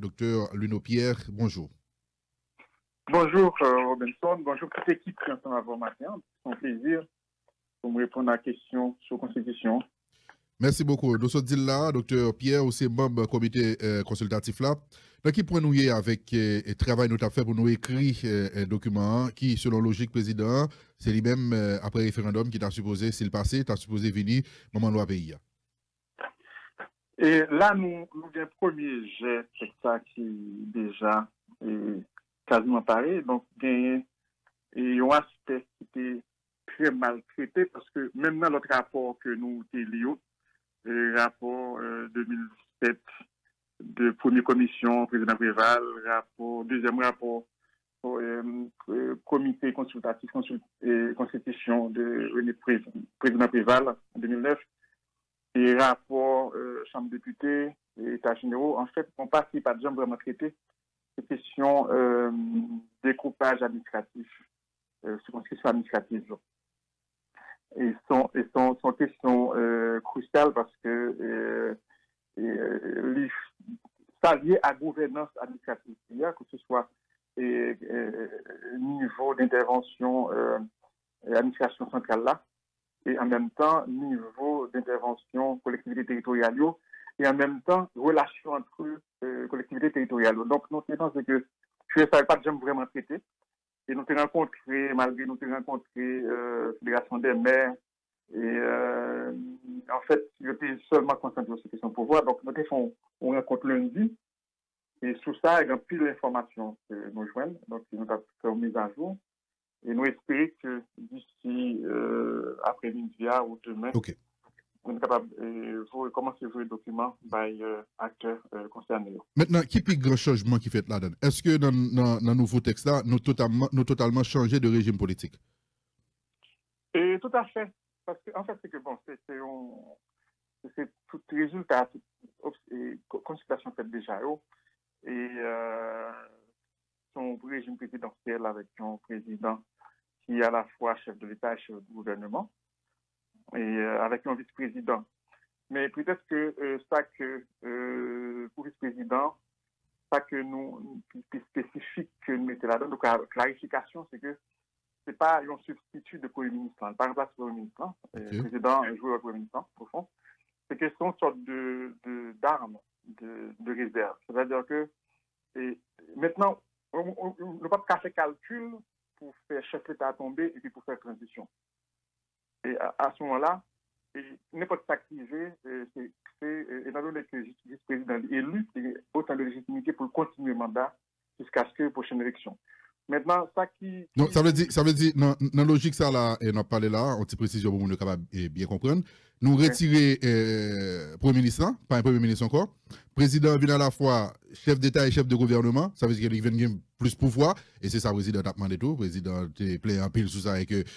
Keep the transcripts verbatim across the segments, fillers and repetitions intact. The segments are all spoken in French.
docteur Luno Pierre, bonjour. Bonjour euh, Robinson, bonjour toute l'équipe qui est ensemble avant matin. C'est un plaisir pour me répondre à la question sur la Constitution. Merci beaucoup. Nous sommes là, docteur Pierre, aussi membre du comité euh, consultatif là. Donc, qui point nous y avec euh, le travail nous avons fait pour nous écrire euh, un document qui, selon logique président, c'est lui-même, euh, après référendum, qui t'a supposé, s'il passé, t'a supposé venir, moment loi pays. Et là, nous, nous avons un premier jet, c'est ça qui déjà est quasiment pareil. Donc, il y a un aspect qui était très mal traité parce que même dans notre rapport que nous avons le rapport euh, deux mille dix-sept de première commission, président Préval, rapport, deuxième rapport, euh, euh, comité consultatif consult, et constitution de René Pré, président Préval en deux mille neuf, et rapport euh, Chambre des députés et États généraux, en fait, on passe par jamais vraiment traité ces questions euh, découpage administratif, euh, circonscription administrative. Et sont, et sont, sont questions euh, cruciales parce que euh, euh, ça lié à la gouvernance administrative, que ce soit et, euh, niveau d'intervention euh, administration centrale là, et en même temps niveau d'intervention collectivités territoriales et en même temps relation entre euh, collectivités territoriales. Donc, nous pensons que je ne savais pas jamais vraiment traité. Et nous avons rencontré, malgré nous avons rencontré euh, la Fédération des maires, et euh, en fait, j'étais seulement concentré sur ces questions de pouvoir. Donc, nous avons on rencontre lundi, et sous ça, il y a plus d'informations que nous joignent. Donc, nous avons fait une mise à jour. Et nous espérons que d'ici euh, après-midi ou demain, okay. on est capable de euh, commencer à jouer le document par euh, acteurs euh, concernés. Maintenant, qui est le grand changement qui fait là-dedans? Est-ce que dans le nouveau texte-là, nous totalement, nous totalement changé de régime politique? Et tout à fait. Parce que, en fait, c'est que bon, c'est tout résultat, toute consultation faite déjà, et euh, son régime présidentiel avec un président qui est à la fois chef de l'État et chef du gouvernement, et euh, avec un vice-président. Mais peut-être que euh, ça que, euh, pour vice-président, ça que nous, plus spécifique que nous mettons là-dedans, donc la clarification, c'est que ce n'est pas un substitut de Premier ministre, par exemple, le Premier ministre, okay. Le président est joué au Premier ministre, au fond. C'est que c'est une sorte de, de, d'arme de, de réserve. C'est-à-dire que et maintenant, on ne peut pas faire calcul pour faire chef d'État tomber et puis pour faire transition. Et à, à ce moment-là, n'importe qui activé, c'est, étant donné que le vice-président est élu, il y a autant de légitimité pour continuer le mandat jusqu'à ce que la prochaine élection. Maintenant, ça qui. Non, ça veut dire, ça veut dire, dans la logique, ça, là, et on a parlé là, on te précision pour nous capable de bien comprendre. Nous retirer le euh, Premier ministre, pas un Premier ministre encore. Président vient à la fois chef d'État et chef de gouvernement, ça veut dire qu'il vient plus pouvoir, et c'est ça le président a demandé tout. Le président est plein en pile sous ça, et que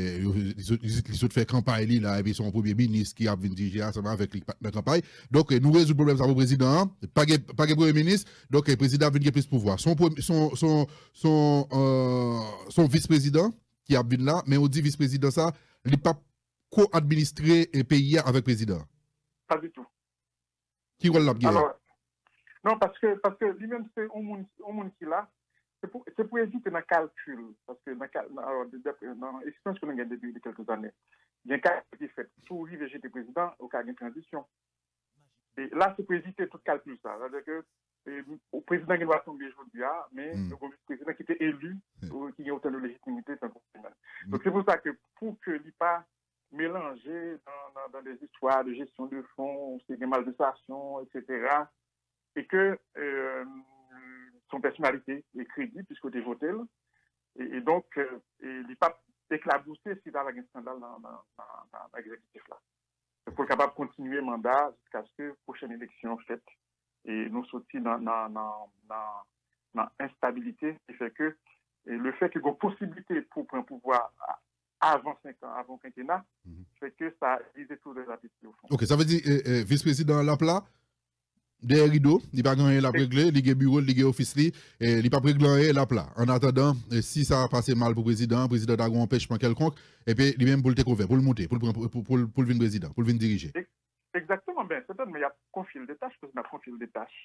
les autres fait campagne là, et puis son Premier ministre qui a venu diriger ensemble avec la campagne. Donc, nous résoudons le problème, ça pour le président, pas de Premier ministre, donc le président vient plus pouvoir. Son, son, son, son, euh, son vice-président qui a venu là, mais on dit vice-président ça, il n'est pas co-administrer un pays avec le président. Pas du tout. Qui va l'abguer? Non, parce que, parce que lui-même, c'est un monde qui l'a. C'est pour, pour éviter le calcul. Parce que dans l'expérience que nous avons depuis quelques années, il y a un calcul qui est fait. Pour arriver j'étais président, au cas d'une transition. Et là, c'est pour éviter tout calcul. Ça. C'est-à-dire que le président qui doit tomber aujourd'hui, mais mm. le président qui était élu, mm. qui a autant de légitimité, c'est un problème. Mm. Donc c'est pour ça que pour que l'I P A mélanger dans, dans, dans des histoires de gestion de fonds, des malversations, et cetera. Et que euh, son personnalité est crédible puisqu'il est voté. Et, et donc, euh, il n'est pas éclaboussé s'il y a un scandale dans, dans, dans, dans l'exécutif là. Il faut être capable de continuer le mandat jusqu'à ce que la prochaine élection faite et nous sortions dans, dans, dans, dans, dans l'instabilité qui fait que et le fait qu'il y ait une possibilité pour prendre pouvoir avant cinq ans, avant quinquennat, mm-hmm. fait que ça visait tout les appétits au fond. Ok, ça veut dire euh, euh, vice-président Lapla, derrière rideau, il n'a pas gagné la réglée, il a bureau, il a office, il n'a pas réglé Lapla. En attendant, si ça a passé mal pour le président, le président a un empêchement quelconque, et puis lui-même pour le découvrir, pour le monter, pour le pour, pour, pour, pour le venir président, pour le venir diriger. Exactement, bien, c'est mais il y a conflit de tâches, parce qu'il y a conflit de tâches.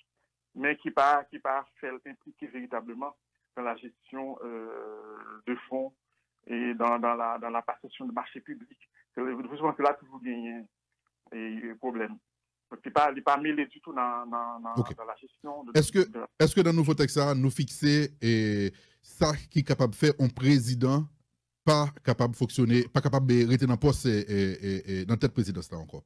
mais qui pas qui pas fait impliquer véritablement dans la gestion euh, de fonds et dans, dans la dans la passation de marché public. C'est là toujours gagné et problème. Donc, il n'est pas, pas mêlé du tout dans, dans, dans, okay. dans la gestion. Est-ce que, de... est-ce que dans le nouveau texte, ça, nous fixer et ça qui est capable de faire un président pas capable de fonctionner, pas capable de rester dans le poste et, et, et dans cette présidence là encore?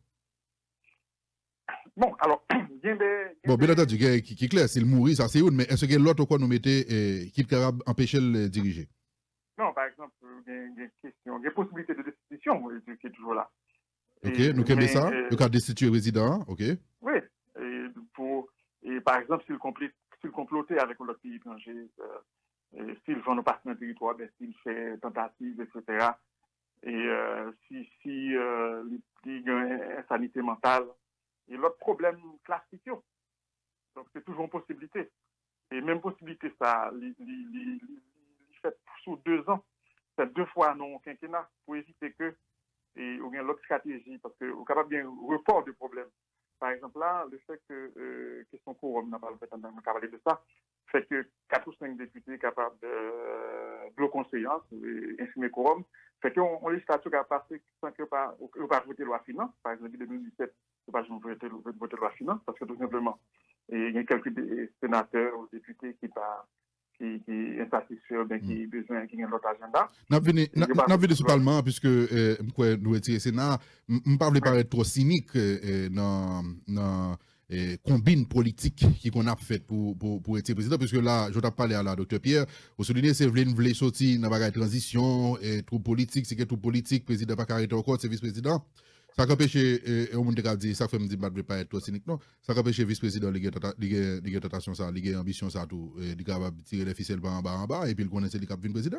Bon, alors, il y a des. Bon, bien entendu, qui, qui est clair, s'il mourit, ça c'est une, mais est-ce qu'il y a l'autre quoi nous mettez et, qui est capable d'empêcher de le diriger? Non, par exemple, il y a des questions, il y a des possibilités de destitution qui est toujours là. Ok, et, nous aimons ça, euh, le cas destituer résident, ok. Oui, et, pour, et par exemple, s'il s'il complotait avec l'autre pays étranger, euh, s'il vend nos partenaires territoire, ben, s'il fait tentative, et cetera. Et euh, si, si euh, il y a une insanité mentale, et l'autre problème classique, donc c'est toujours une possibilité. Et même possibilité, ça, il fait sous deux ans, c'est deux fois non quinquennat pour éviter que, et ou bien l'autre stratégie, parce que vous êtes capable d'un report de problème. Par exemple, là, le fait que, euh, question quorum, on n'a pas parlé de ça, fait que quatre ou cinq députés capables de, euh, de conseillance, insinuer quorum, fait qu'on on législature qui a passé sans que pas, ou pas voter loi finance, par exemple, en deux mille dix-sept, c'est pas voter voter loi finance, parce que tout simplement, il y a quelques sénateurs ou députés qui pas qui qui insatisfait ou bien qui mm. besoin qui a l'autre agenda. N'a venu n'a venu sur parlement puisque euh, quoi nous retirer Sénat, me pas paraître trop cynique euh, dans dans et combine politique qui qu'on a fait pour pour pour être président, puisque là je t'ai parlé à la docteur Pierre au souligner c'est vle vle sortir dans la transition et tout politique, c'est que tout politique président pas arrêter encore c'est vice-président. Ça empêche au monde de dire ça fait me dire pas pas être trop cynique non, ça empêche vice-président ligue ligue tentation ça, ligue ambition ça tout et capable tirer les ficelles en bas en bas et puis il connaît le cap vin président.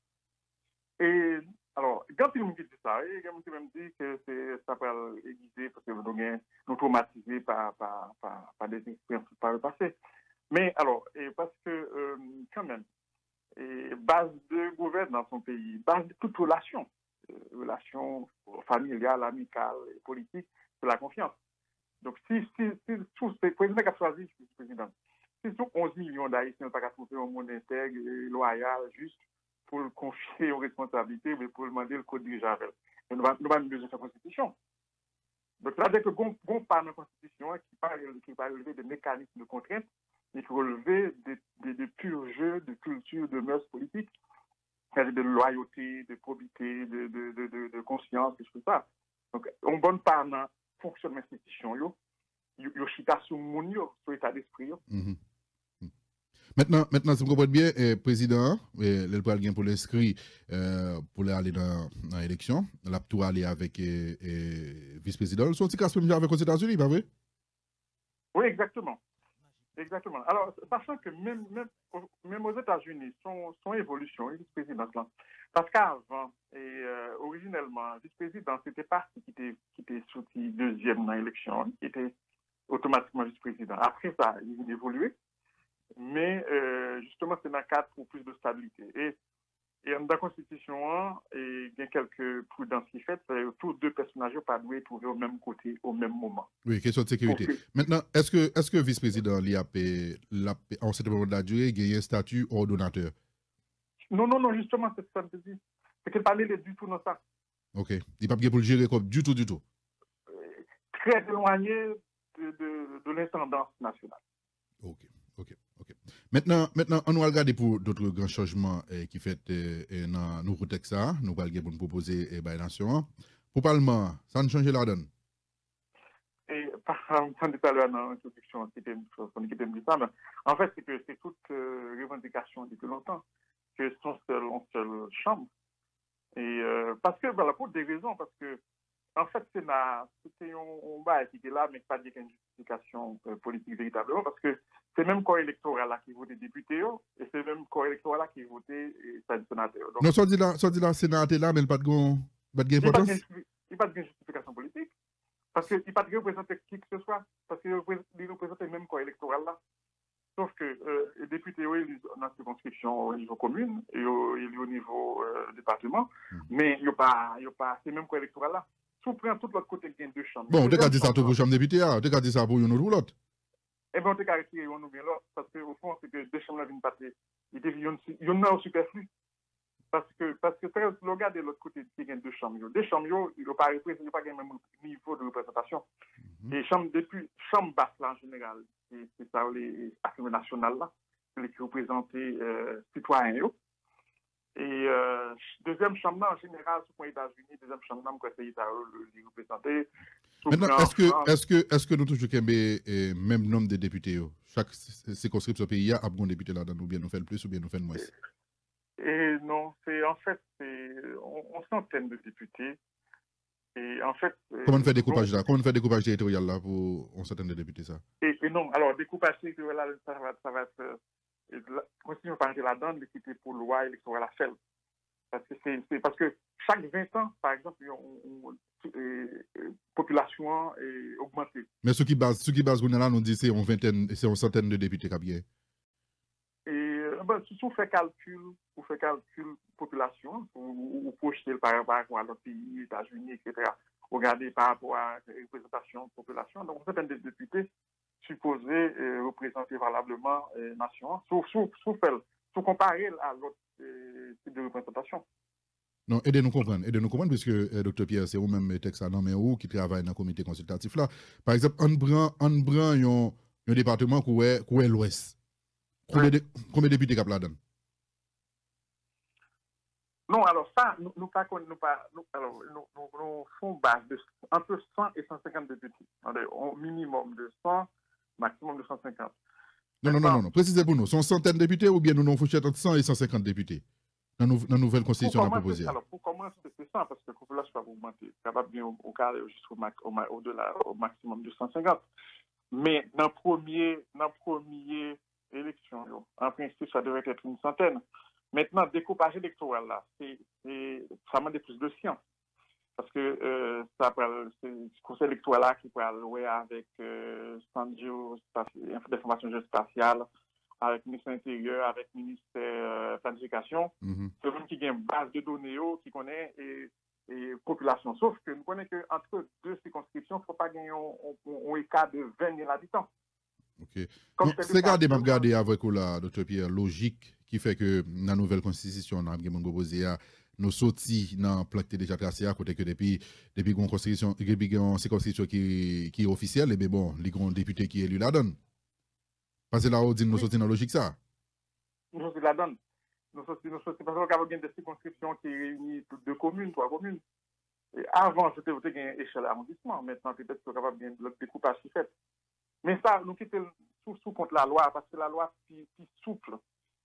Et alors, quand il me dit ça, il me dit que ça peut aiguiser parce que nous sommes traumatisés par, par, par, par des expériences par le passé. Mais alors, et parce que euh, quand même, et base de gouvernance dans son pays, base de toute relation, euh, relation familiale, amicale, politique, c'est la confiance. Donc, si, si, si, si le président qui a choisi le président, si sont onze millions d'Haïtiens qui ont trouvé un monde intègre, loyal, juste, pour le confier aux responsabilités, mais pour le demander le code dirigeable. Nous avons besoin de sa constitution. Donc, là, dès que on parle de la constitution qui parle qui va relever des mécanismes de contrainte, il faut relever des, des, des purs jeux de culture, de mœurs politiques, de loyauté, de probité, de, de, de, de, de conscience, et tout ça. Donc, on bonne part dans le fonctionnement de l'institution, il y a chita sous mon sur l'état d'esprit. Maintenant, maintenant, si vous comprenez bien, le président, le président pour l'inscrit euh, pour aller dans l'élection, il a tout aller avec le vice-président. Son petit casse même avec les États-Unis, pas vrai? Oui, exactement. Exactement. Alors, sachant que même, même, même aux États-Unis, son, son évolution, le vice-président, parce qu'avant, et euh, originellement, le vice-président, c'était parti qui était, qui était sorti deuxième dans l'élection, qui était automatiquement vice-président. Après ça, il a évolué. Mais euh, justement, c'est dans le cadre pour plus de stabilité. Et, et dans la Constitution, il y a quelques prudences qui fait, tous deux personnages ne pas doués trouver au même côté, au même moment. Oui, question de sécurité. Okay. Maintenant, est-ce que, est-ce que le vice-président, en ce moment de la durée, il y a un statut ordonnateur? Non, non, non, justement, c'est ça que je dis. C'est qu'il ne parlait du tout dans ça. Ok. Il n'est pas pour le gérer comme du tout, du tout. Très éloigné de, de, de l'intendance nationale. Ok. Ok, ok. Maintenant, maintenant, on va regarder pour d'autres grands changements eh, qui fait eh, dans le nouveau texte, nous allons pour proposer eh, la nation. Pour le Parlement, ça ne change la donne. Et par exemple, tout à l'heure dans l'introduction, qui était dit ça, mais en fait, c'est que c'est toute euh, revendication depuis longtemps que son seul, en seule chambre. Et euh, parce que, voilà, pour des raisons, parce que en fait, c'est un bail qui était là, mais pas une justification euh, politique véritablement, parce que c'est même corps électoral là qui votait député, et c'est même corps électoral là qui votait sénateur. Non, soit dit la, soit dit la sénateur là, mais il n'y a pas de importance. Il n'y a pas de justification politique, parce qu'il n'y a pas de représentant qui que ce soit, parce qu'il représente le même corps électoral là. Sauf que euh, les députés, oui, ils ont une circonscription au niveau commune et au, et au niveau euh, département, mmh. mais il n'y a pas, pas c'est même corps électoral là. Si on prend tout l'autre côté, il y a deux chambres. Bon, tu as dit ça pour chambre député, tu as dit ça pour une autre ou l'autre. et bien, on t'a retiré, on nous vient là, parce qu'au fond, c'est que deux chambres viennent passer. Il y en a au superflu. Parce que, parce que, le regard de l'autre côté, il y a deux chambres. Deux chambres, il n'y a pas le même niveau de représentation. Mm-hmm. Et chambre, depuis, chambre basse, là, en général, c'est ça, les assemblées nationales, là, qui représentent euh, citoyens. Et euh, deuxième chambre, en général, sous les États-Unis, deuxième chambre, c'est l'État les représenter. Maintenant, est-ce que, est-ce que, est-ce que nous toujours le même nombre de députés? Chaque circonscription pays a un député là-dedans, ou bien nous fait le plus, ou bien nous fait le moins? Et non, c'est en fait, c'est on, on centaine de députés. Et en fait. Comment on fait découpage là? Comment on fait découpage territorial là pour une centaine de députés ça? Et, et non, alors découpage territorial là, ça va, ça va être. Continuons par là-dedans, l'équité pour loi électorale à faire. Parce que c'est parce que chaque vingt ans, par exemple, la population est augmentée. Mais ce qui base, ce qui base, là, nous dit c'est une vingtaine, c'est une centaine de députés qui bien. Et ben, si vous faites calcul, vous faites calcul population, vous, vous projetez par rapport à l'autre pays, États-Unis, et cetera. Regardez par rapport à la représentation de population. Donc, une centaine de députés supposés euh, représenter valablement la euh, nation, sauf, sauf, sauf, sauf comparer à l'autre euh, type de représentation. Non, aidez-nous comprendre, aidez-nous comprendre, puisque euh, docteur Pierre, c'est vous-même texte à mais où qui travaille dans le comité consultatif là. Par exemple, on prend, on prend un département qui est, qui est l'Ouest. Combien, oui. de, combien de députés cap là-dedans? Non, alors ça, nous nous pas nous pas nous, alors nous nous, nous font base de entre cent et cent cinquante députés. Au minimum de cent, maximum de cent cinquante. Non, non, non, non, non. Précisez pour nous, sont centaines de députés ou bien nous nous fourchette entre cent et cent cinquante députés dans la nouvelle constitution à proposer? Alors, pour commencer, c'est ça, parce que la population va augmenter. Capable bien au, au cas jusqu'au au-delà, au maximum de cent cinquante. Mais dans la première, dans premier élection, en principe, ça devrait être une centaine. Maintenant, découpage électoral, là, c'est, ça demande plus de science. Parce que euh, ça c'est le conseil électoral là qui peut aller avec euh, d'information géospatiale, avec le ministère de l'Intérieur, avec le ministère de la Planification. Mm-hmm. C'est même qui a une base de données qui connaît et, et population. Sauf que nous connaissons qu'entre deux circonscriptions, il ne faut pas gagner un écart de vingt mille habitants. Ok. C'est garder, même garder avec la docteur Pierre, logique qui fait que dans la nouvelle constitution, on a proposé à nous sortis dans le plaque déjà tracé à côté que depuis depuis une constitution, depuis une circonscription qui qui est officielle, et bien bon, les grands députés qui élus la donnent. Parce que là, on dit nous sortis dans la logique ça. Nous sortis la donne. Nous sortis, nous sortis parce qu'on a des circonscriptions qui réunissent deux communes, trois communes. Et avant, c'était une échelle arrondissement. Maintenant, peut-être qu'on est capable de le découpage qui fait. Mais ça, nous quittons sous, sous contre la loi, parce que la loi est plus souple.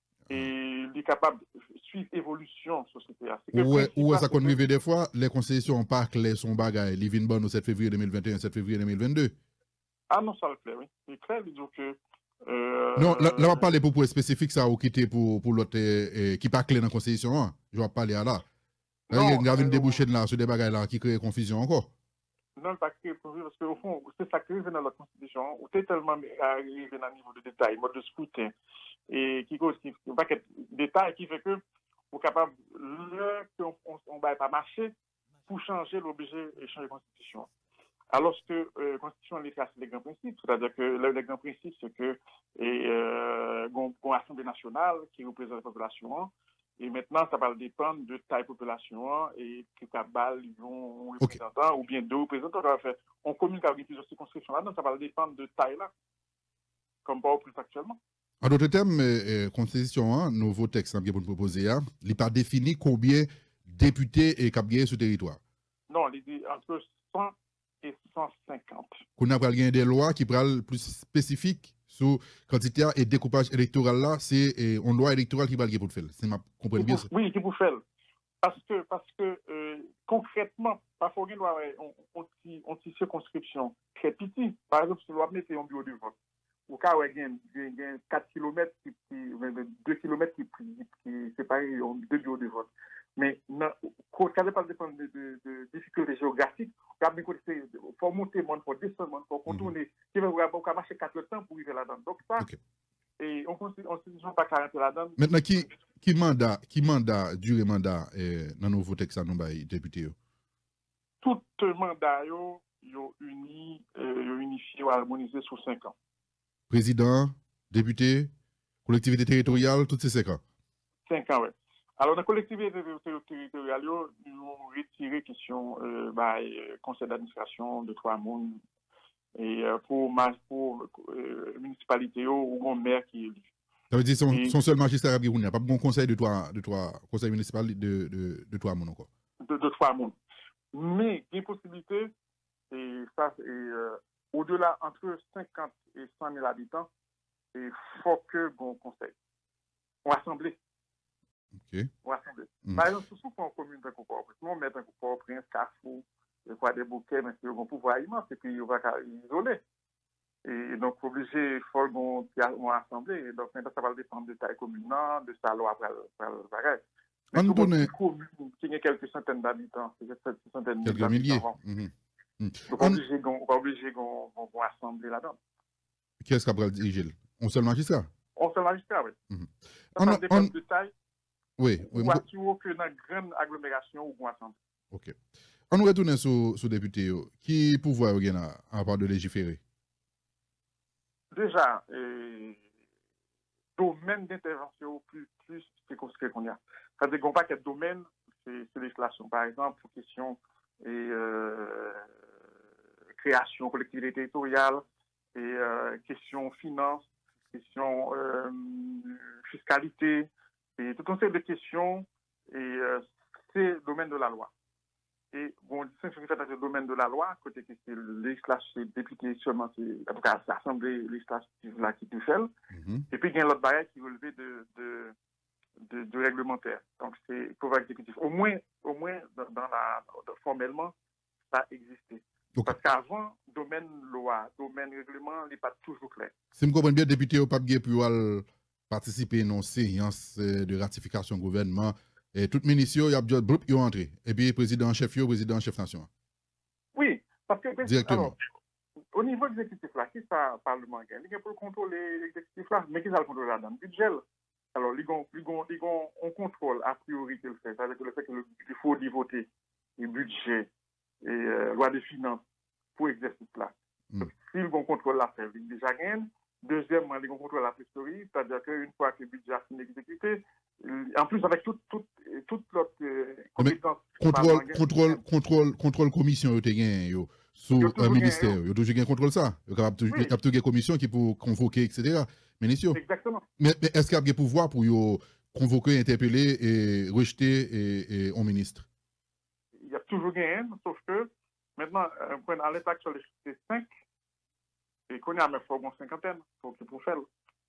Et il est capable de suivre l'évolution de la société. Ouais, ou ça qu'on arrive des fois, les concessions n'ont pas clair son bagage. Les vins bon au sept février deux mille vingt et un, sept février deux mille vingt-deux. Ah non, ça le clair, oui. C'est clair, disons que. Euh, non, là, là, on va parler pour pour spécifique, ça, ou quitter pour, pour l'autre euh, qui n'est pas clair dans la concession. Hein. Je vais parler à là. Là, il y a une débouchée là, sur des bagages là qui créent confusion encore. Non, pas créer confusion, parce qu'au fond, c'est ça qui arrive dans la constitution, où tu es tellement arrivé à un niveau de détail, mode de scrutin. Et qui cause qui va être détail qui fait que vous capable le qu'on on va pas marcher pour changer l'objet et changer la constitution. Alors que la euh, constitution est les grands principes, c'est-à-dire que le, le grand principe c'est que et euh, une assemblée nationale qui représente la population et maintenant ça va dépendre de taille population et que cabal ils ont un représentant okay. ou bien deux représentants. On communique avec plusieurs circonscriptions là, donc ça va dépendre de taille là, comme pas au plus actuellement. En d'autres termes, euh, constitution, hein, nouveau texte qui pour proposer, hein, il n'est pas défini combien de députés et cap sur le territoire. Non, il dit entre cent et cent cinquante. Qu'on a gagné des lois qui parlent plus spécifiques sur quantité et découpage électoral là, c'est euh, une loi électorale qui va le pour faire. C'est ma comprendre bien ça. Oui, qui pour faire. Parce que parce que euh, concrètement, parfois on doit on on on circonscription très petit. Par exemple, si on doit mettre un bureau de vote. Au cas où il y a quatre kilomètres, deux kilomètres qui, qui, qui séparent deux bureaux de vote. Mais quand ça dépend de, de, de difficultés géographiques, il faut monter, il faut descendre, il faut contourner. Il faut marcher quatre temps pour arriver là-dedans. Donc ça, okay. Et on ne se pas quarante là-dedans. Maintenant, qui, qui mandat, qui mandat, durée mandat eh, dans le nouveau texte à nos députés? Tout mandat, ils ont uni, euh, unifié ou harmonisé sur cinq ans. président, député, collectivité territoriale, toutes ces cinq ans. Cinq ans, oui. Alors, dans la collectivité territoriale, nous avons retiré question euh, bah, conseil d'administration de trois mondes et euh, pour, pour euh, municipalité ou un maire qui est élu. Ça veut dire son, et, son seul magistrat à Biroun, il n'y a pas de bon conseil de trois, de trois conseils municipaux de, de, de trois mondes encore. De, de trois mondes. Mais il y a une possibilité, et ça, et, euh, au-delà, entre cinquante et cent mille habitants, il faut que bon conseil. On assemblée. OK. On assemblée. Mm. Par exemple, surtout pour une commune de Port-au-Prince, on met un Port-au-Prince, Carrefour, quoi des bouquets, mais ils vont pouvoir immense, et puis ils vont isoler. Et donc, obligé, il faut qu'on assemblée. Et donc, maintenant, ça va dépendre de taille commune, de sa loi après le bagage. Mais tout le commune qui a quelques centaines d'habitants, quelques centaines quelques milliers. Mm-hmm. Mm. Donc, on va obliger qu'on assemblée là-dedans. Qui est-ce qu'après dirige? On seul magistrat? On seul magistrat, oui. Mm-hmm. Ça, ça dépend de taille. Oui, oui. Ou assurer que dans une grande agglomération ou qu'on assemblée. OK. On nous retourne sur le député. Qui pouvoir y a à part de légiférer? Déjà, euh, domaine d'intervention plus, plus circonscrit qu'on y a. C'est-à-dire qu'on n'a pas qu'un domaine, c'est législation. Par exemple, pour question et euh, création, collectivité territoriale, et euh, question finance, question euh, fiscalité, et tout un ensemble de questions, et euh, c'est le domaine de la loi. Et bon, distinction qui fait dans le domaine de la loi, côté que c'est le législatif, député seulement, c'est en tout cas l'Assemblée législative là qui touche elle. Mm-hmm. Et puis il y a l'autre barrière qui est relevé de, de, de, de réglementaire. Donc c'est pouvoir exécutif. Au moins, au moins dans, dans la, dans, formellement, ça existait. Okay. Parce qu'avant, domaine loi, domaine règlement, il n'est pas toujours clair. Si je comprends bien, député au papier pour participer à une séance de ratification gouvernement. Et tout ministre, il y a un groupe qui est entré. Et puis, président chef, président chef nation. Oui, parce que. Directement. Alors, au niveau exécutif, là, qui ça, parlement, il y a pour contrôler l'exécutif là, mais qui ça le contrôle là-dedans? Budget. Alors, on contrôle a priori le fait, avec le fait qu'il faut y voter, le budget et euh, loi de finances pour l'exercice là. Mm. S'ils vont contrôler l'affaire, ils déjà gagnent. Deuxièmement, ils vont contrôler la trésorerie, c'est-à-dire qu'une fois que le budget a fini d'exécuter, en plus avec toute toute toute l'autre euh, compétence. Contrôle contrôle contrôle contrôle commission yo te gen yo sous un ministère yo toujours gen contrôle ça yo capable toujours capable une commission qui pour convoquer et cetera. Ministre. Exactement. Mais, mais est-ce qu'il y a des pouvoirs pour yo convoquer, interpeller et rejeter et, et un ministre? Il y a toujours gain, sauf que maintenant à l'état actuel c'est cinq et qu'on a même faut une cinquantaine pour pour faire.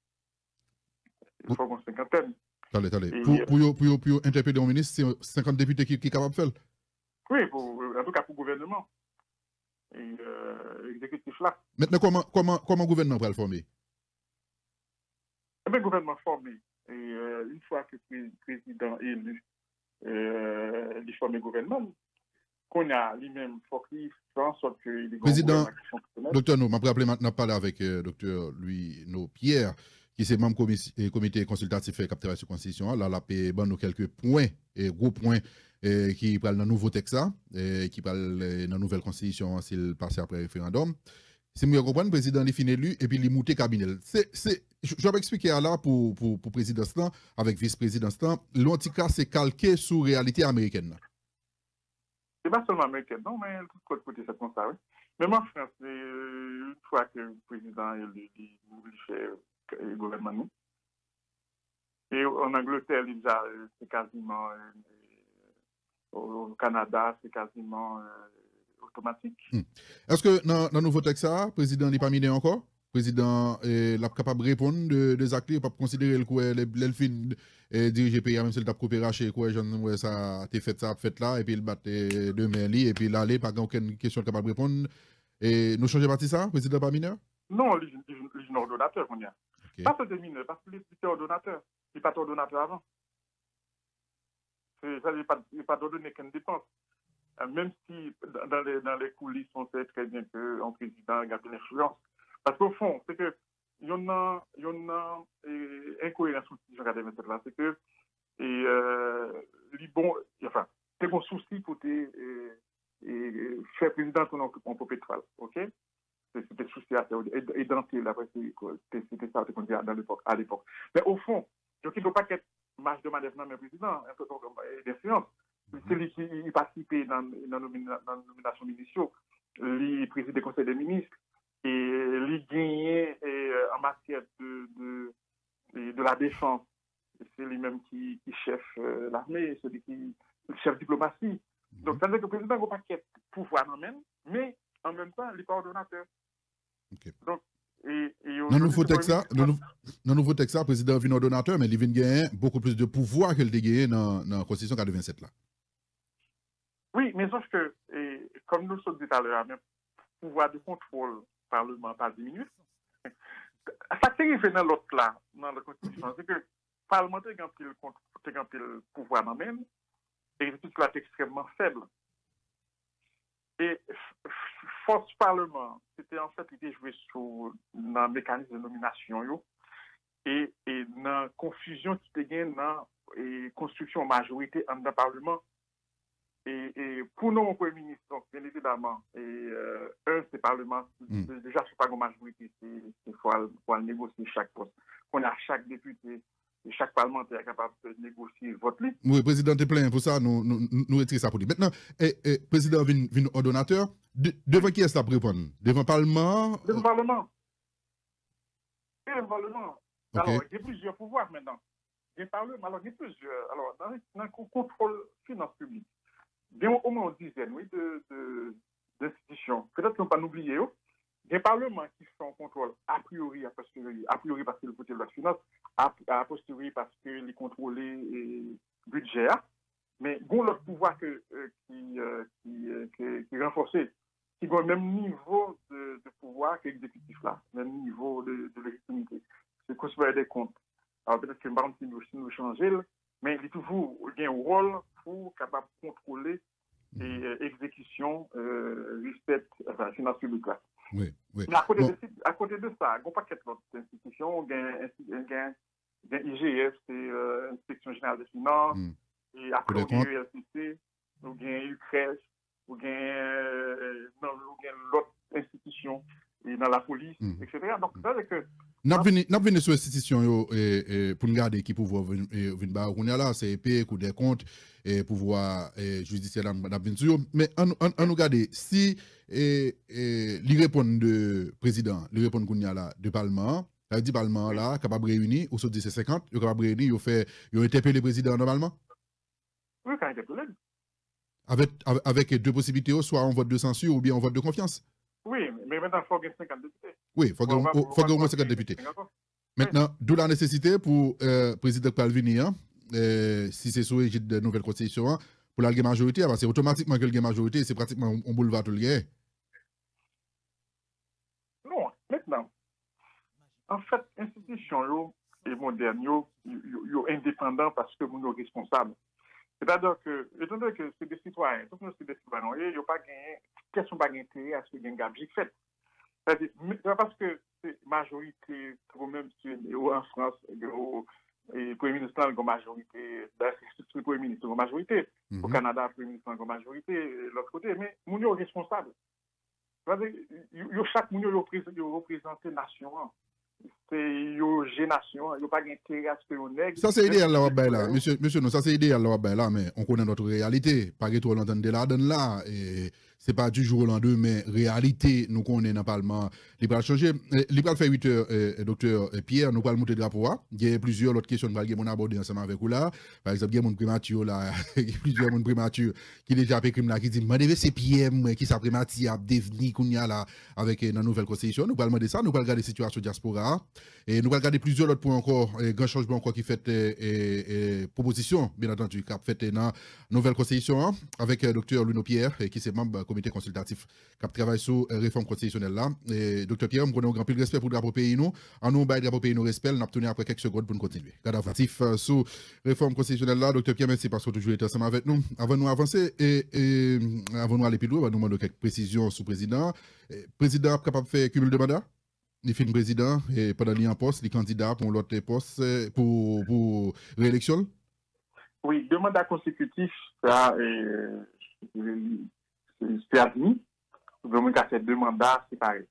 Il faut une cinquantaine. Allez, allez. Pour, pour, pour, pour, pour interpeller un ministre, c'est cinquante députés qui, qui sont capables de faire? Oui, pour, en tout cas pour le gouvernement. Et euh, exécutif là. Maintenant, comment, comment, comment le gouvernement va le former? Eh bien, le gouvernement formé. Et euh, une fois que le président est élu, euh, il forme le gouvernement. Qu'on a lui-même, il faut qu'il fasse en sorte qu'il ait président, docteur No, je vais rappeler maintenant parler avec euh, docteur Louis No Pierre, qui est membre du comité consultatif qui travaille sur la Constitution. Là, là, il y a quelques points, et gros points, et, qui parlent dans le nouveau texte, et, qui parlent dans la nouvelle Constitution s'il passe après le référendum. Si vous comprenez, le président est fini élu et puis il est monté cabinet. Je vais expliquer là pour le président avec vice-président. L'antica, c'est calqué sur la réalité américaine. C'est pas seulement américaine, non, mais tout le côté, c'est comme ça, oui. Même en France, une fois que le président il, il, il fait le gouvernement, nous. Et en Angleterre, déjà, c'est quasiment, euh, au Canada, c'est quasiment euh, automatique. Hmm. Est-ce que dans le nouveau texte, le président n'est pas miné encore? Le président est capable de répondre de, des actes, pas considérer le coup, l'elfine diriger le pays, même si il a coupé raché, quoi, genre, ça a été fait, ça a fait là, et puis il bat deux mains, et puis l'aller, pas aucune question capable de répondre. Et nous changeons parti ça, président pas mineur? Non, il est un ordonnateur qu'on y a. Okay. Pas seulement mineur, parce qu'il est ordonnateur. Il n'est pas ordonnateur avant. Ça, il n'est pas, pas ordonné qu'une dépense. Même si dans les, dans les coulisses, on sait très bien qu'un président a une influence. Parce qu'au fond, c'est que il y en a, il y en a incohérence sous ce que là, c'est que et euh, bon, enfin, c'est un souci pour te et, et faire président ton en pétrole, ok? c'était souci à édenté, après, c'était ça qu'on disait dans l'époque, à l'époque. Mais au fond, donc il ne faut pas qu'être marge de manœuvre dans le président, un peu comme d'influence. C'est lui qui participait dans la nomination ministérielle, lui préside le conseil des ministres, et lui gagnait en matière de, de, de la défense. C'est lui-même qui, qui chef euh, l'armée, c'est lui qui chef diplomatie. Mm-hmm. Donc, ça veut dire que le président n'a pas qu'être pouvoir en même, mais en même temps, il est coordonnateur. Okay. Donc, et, et dans le nouveau texte, dans le nouveau texte, le président est ordonnateur, mais il vient gagner beaucoup plus de pouvoir qu'il a gagné dans la Constitution quatre-vingt-sept. Là. Oui, mais sauf que, et, comme nous le sommes dit tout à l'heure, le pouvoir de contrôle parlementaire diminue. Ça qui arrive dans l'autre là, dans la Constitution, c'est que le parlementaire a un pouvoir dans même, et l'exécutif est extrêmement faible. Et force parlement, c'était en fait, il était joué sur le mécanisme de nomination, yo, et, et dans la confusion qui était gagnée dans la construction majorité dans le Parlement. Et, et pour nous, Premier ministre, donc, bien évidemment, et, euh, un, c'est Parlement, mm. déjà, ce n'est pas une majorité, il faut, faut négocier chaque poste. On a chaque député, et chaque parlementaire capable de négocier le vote. Oui, le président est plein pour ça, nous, nous, nous retirons ça pour lui. Maintenant, le président vient ordonnateur, de, devant qui est-ce qu'il répond? Devant le Parlement? Devant le Parlement. Et le Parlement. Okay. Alors, il y a plusieurs pouvoirs maintenant. Il y a le Parlement, alors il y a plusieurs. Alors, dans, dans le contrôle finance publique, il y a au moins une dizaine, oui, de, de, d'institutions. Peut-être qu'on ne peut pas l'oublier. Il y a un Parlement qui fait un contrôle a priori, a posteriori, a priori parce que le côté de la finance, a, a posteriori parce que les contrôlés et budget, mais il y a l'autre pouvoir que, euh, qui, euh, qui, euh, qui, qui est renforcé, qui a le même niveau de, de pouvoir que l'exécutif là, le même niveau de, de légitimité. C'est considérer des comptes. Alors peut-être que par exemple, si nous, si nous changeons, mais il est toujours il y a un rôle pour capable de contrôler et euh, exécution euh, respect enfin, la finance publique là. Oui, oui. Mais à côté, bon. de, à côté de ça, il n'y a pas quelques autres institutions. Il y a un I G F, c'est euh, l'Inspection Générale des Finances, mm. et après, il y a U L C C, il y a U C R E S, il y a l'autre institution, et dans la police, mm. et cetera. Donc, ça veut dire que. Nous avons venu sur l'institution pour nous garder qui pouvoir venir. On est là, c'est épée, coup des comptes, et pouvoir judiciaire dans l'aventure. Mais on nous garde, si il répond de président, il répond qu'on y a là, de Parlement, il dit Parlement là, capable de réunir, ou se dit c'est cinquante, il est capable de réunir, il fait, il interpellé le président normalement? Oui, quand il interpellé. Avec, avec deux possibilités, soit en vote de censure ou bien en vote de confiance? Oui, mais maintenant, il faut qu'il y ait cinquante députés. Oui, il faut qu'il y ait au moins cinquante députés. Maintenant, d'où la nécessité pour le euh, président Palvini, hein, euh, si c'est sous l'égide de la nouvelle constitution, hein, pour la majorité, c'est automatiquement que la majorité, c'est pratiquement un boulevard tout le Non, maintenant, en fait, l'institution est moderne, est indépendante parce que nous sommes responsables. C'est-à-dire que, étant donné que c'est des citoyens, donc nous, c'est des citoyens, ils n'ont pas gagné, question pas d'intérêt à ce qu'il y ait un gabegie fait. C'est-à-dire, parce que c'est majorité, même en France, le Premier ministre a une majorité, le Premier ministre a une majorité, mm-hmm. Au Canada, le Premier ministre a une majorité, de l'autre côté, mais nous sommes responsables. C'est-à-dire, chaque monde représente la nation. C'est une génération, il n'y a pas d'intérêt à ce que l'on ait. Ça, c'est idéal, là, monsieur, monsieur, non, ça, c'est idéal, là, mais on connaît notre réalité. Pas que tout l'entend de la donne là, et c'est pas du jour au lendemain, mais réalité, nous connaissons dans le Parlement. Il va changer, il va faire huit heures, euh, docteur Pierre, nous allons monter de drapeau. Il y a plusieurs autres questions que nous aborder ensemble avec vous là. Par exemple, il y a mon primature là, plusieurs mon primature qui déjà fait crime là, qui dit, mais c'est Pierre qui s'est primature à devenir qu'on y a là avec la nouvelle constitution. Nous allons demander ça, nous allons regarder la situation diaspora. Et nous allons regarder plusieurs autres points encore, et grand changement encore qui fait et, et, proposition, bien entendu, qui a fait dans la nouvelle constitution hein, avec le docteur Luno Pierre, qui est membre du comité consultatif qui travaille sur la réforme constitutionnelle là. Et docteur Pierre, nous prenons un grand peu de respect pour le drapeau pays nous. En nous, le drapeau pays nous respect, nous avons après quelques secondes pour nous continuer. Gadavatif euh, sur la réforme constitutionnelle là, docteur Pierre, merci parce que vous toujours été ensemble avec nous. Avant de nous avancer et, et avant de nous aller plus loin, nous demandons quelques précisions sur le président. Le président est capable de faire cumul de mandat? Il fait le président et pendant qu'il est en poste, les candidats pour l'autre poste pour, pour réélection? Oui, deux mandats consécutifs, ça, c'est admis. Le monde qui a fait deux mandats séparés.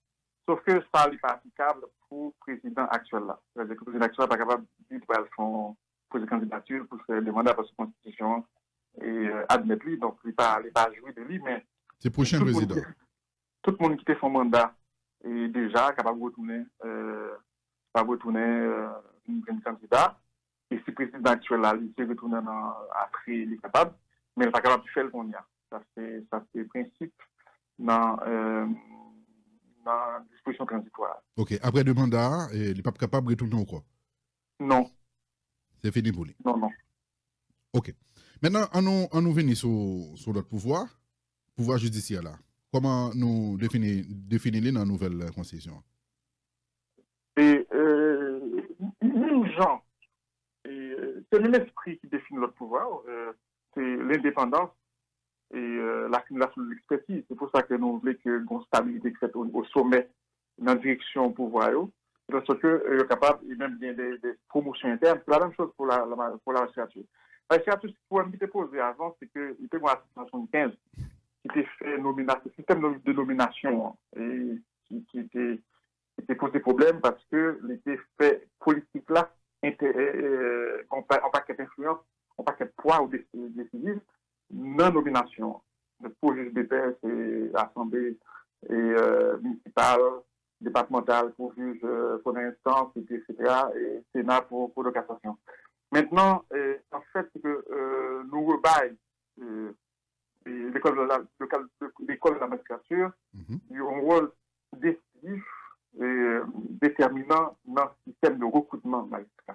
Sauf que ça n'est pas applicable pour le président actuel là. C'est-à-dire que le président actuel n'est pas capable de faire son poser candidature pour faire des mandats pour sa constitution et euh, admettre lui, donc il n'est pas, pas jouer de lui, mais c'est le prochain président. Monde, tout le monde qui fait son mandat est déjà capable de retourner, euh, capable de retourner euh, une candidat. Et si le président actuel là, il s'est retourné après, il est capable, mais il n'est pas capable de faire le qu'on y a. Ça, c'est le principe dans, euh, dans la disposition transitoire. Ok, après deux mandats, il n'est pas capable de retourner encore? Non. C'est fini pour lui? Non, non. Ok. Maintenant, on nous, on nous venir sur, sur notre pouvoir, pouvoir judiciaire là. Comment nous définir, définir dans la nouvelle constitution? Et, euh, même gens, c'est le même esprit qui définit notre pouvoir, euh, c'est l'indépendance et euh, l'accumulation de l'expertise. C'est pour ça que nous voulons que une stabilité faite au, au sommet, dans la direction au pouvoir, parce que euh, capable, et même bien des, des promotions internes. C'est la même chose pour la, la, pour la magistrature. La magistrature, ce qui était posé avant, c'est qu'il était en soixante-quinze qui était fait nomination, système de nomination et qui, qui était, qui était posé problème parce que les faits politiques là euh, ont pas qu'à influence, ont pas qu'à poids ou décisif non nomination. Pour juge B P S et l'Assemblée et euh, municipale, départementale pour juge euh, pour l'instance, et cetera et Sénat pour, pour la cassation. Maintenant, euh, en fait, c'est que euh, nous rebaillons euh, l'école de la, l'école de la magistrature, mm-hmm. ils ont un rôle décisif et euh, déterminant dans le système de recrutement magistrat.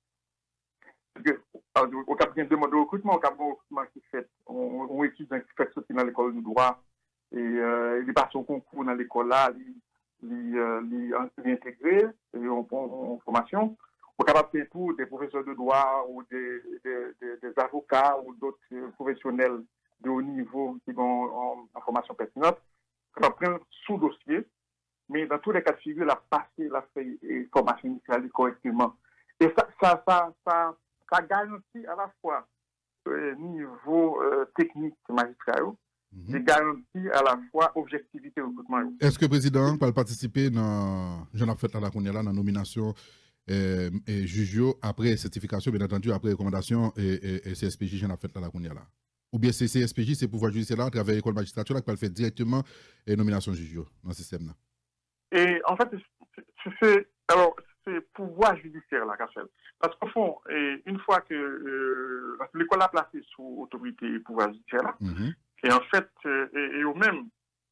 Au cas de demande de recrutement, au cas de recrutement qui fait, on, on étudie qui fait sortir dans l'école du droit et euh, il passe son concours dans l'école là, il est intégré et en formation. On est capable de faire pour des professeurs de droit ou des, des, des, des avocats ou d'autres professionnels de haut niveau qui vont en, en formation pertinente. On va prendre sous dossier, mais dans tous les cas de figure, la passer la formation initiale correctement. Et ça, ça, ça, ça, ça garantit à la fois euh, niveau euh, technique magistral, mm-hmm. et garantit à la fois objectivité recrutement. Est-ce que le président peut participer dans, j'en ai fait à la dans la nomination euh, et juge après certification, bien entendu, après recommandation et, et, et C S P J, j'en ai fait à la là? Ou bien c'est C S P J, c'est pouvoir judiciaire là, à travers l'école magistrature, qui peut le faire directement et nomination juge dans le système là? Et en fait, c'est alors c'est pouvoir judiciaire là, Cachel. Parce qu'au fond, et une fois que euh, l'école a placé sous autorité pouvoir judiciaire là, mm-hmm. et en fait, euh, et, et au même,